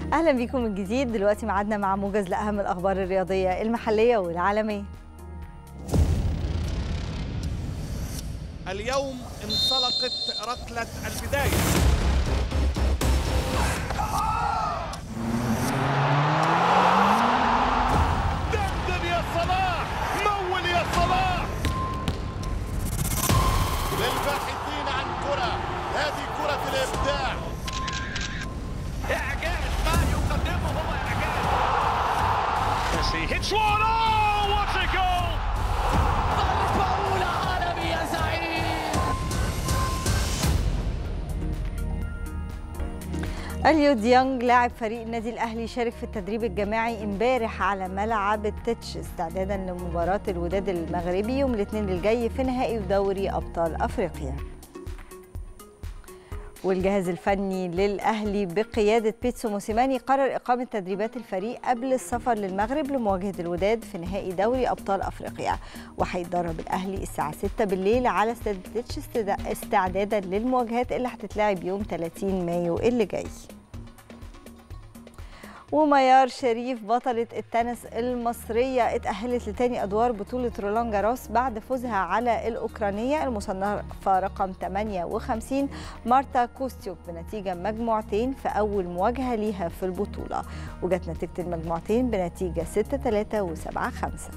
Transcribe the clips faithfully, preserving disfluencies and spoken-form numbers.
أهلا بكم من جديد. دلوقتي معادنا مع موجز لأهم الأخبار الرياضية المحلية والعالمية. اليوم انطلقت ركلة البداية. دندن يا صلاح، مول يا صلاح. للباحثين عن كرة، هذه كرة الإبداع. إعجاز ما يقدمه هو إعجاز. ميسي hits one. Oh, what a goal! ضربة أولى عالمي يا زعيم. اليو ديانج لاعب فريق النادي الأهلي شارك في التدريب الجماعي امبارح على ملعب التتش استعدادا لمباراة الوداد المغربي يوم الاثنين الجاي في نهائي دوري أبطال أفريقيا. والجهاز الفني للأهلي بقيادة بيتسو موسيماني قرر إقامة تدريبات الفريق قبل السفر للمغرب لمواجهة الوداد في نهائي دوري أبطال أفريقيا، وهيتدرب الأهلي الساعة ستة بالليل على استاد التتش استعدادا للمواجهات اللي هتتلعب يوم ثلاثين مايو اللي جاي. وميار شريف بطلة التنس المصرية اتأهلت لتاني أدوار بطولة رولان جاروس بعد فوزها على الأوكرانية المصنفة رقم ثمانية وخمسين مارتا كوستيوك بنتيجة مجموعتين في أول مواجهة ليها في البطولة، وجت نتيجة المجموعتين بنتيجة ستة ثلاثة وسبعة خمسة.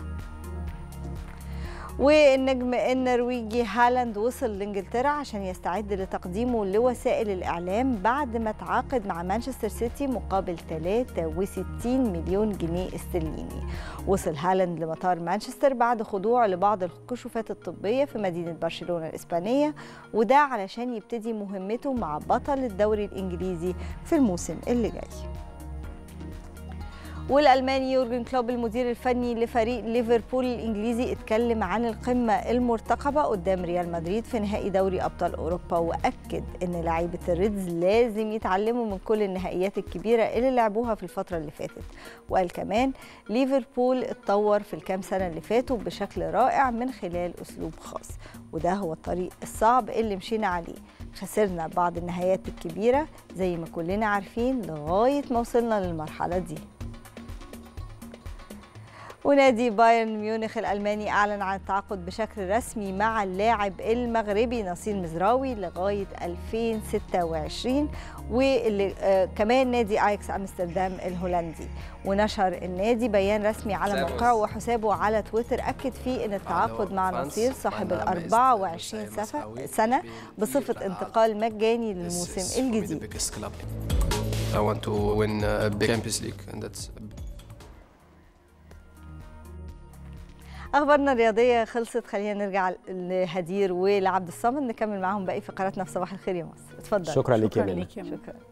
والنجم النرويجي هالاند وصل لإنجلترا عشان يستعد لتقديمه لوسائل الإعلام بعد ما تعاقد مع مانشستر سيتي مقابل ثلاثة وستين مليون جنيه استرليني. وصل هالاند لمطار مانشستر بعد خضوع لبعض الكشوفات الطبية في مدينة برشلونة الإسبانية، وده علشان يبتدي مهمته مع بطل الدوري الإنجليزي في الموسم اللي جاي. والألماني يورجن كلوب المدير الفني لفريق ليفربول الإنجليزي اتكلم عن القمة المرتقبة قدام ريال مدريد في نهائي دوري أبطال أوروبا، وأكد أن لاعيبة الريدز لازم يتعلموا من كل النهائيات الكبيرة اللي لعبوها في الفترة اللي فاتت. وقال كمان ليفربول اتطور في الكام سنة اللي فاتوا بشكل رائع من خلال أسلوب خاص، وده هو الطريق الصعب اللي مشينا عليه. خسرنا بعض النهايات الكبيرة زي ما كلنا عارفين لغاية ما وصلنا للمرحلة دي. ونادي بايرن ميونخ الألماني أعلن عن التعاقد بشكل رسمي مع اللاعب المغربي نصير مزراوي لغاية ألفين وستة وعشرين، وكمان نادي أياكس أمستردام الهولندي. ونشر النادي بيان رسمي على موقعه وحسابه على تويتر أكد فيه أن التعاقد مع نصير صاحب الأربعة وعشرين سنة بصفة انتقال مجاني للموسم الجديد. أخبارنا الرياضية خلصت، خلينا نرجع لهدير ولعبد الصمد نكمل معهم باقي فقراتنا في صباح الخير يا مصر. اتفضل. شكرا لك يا شكرا.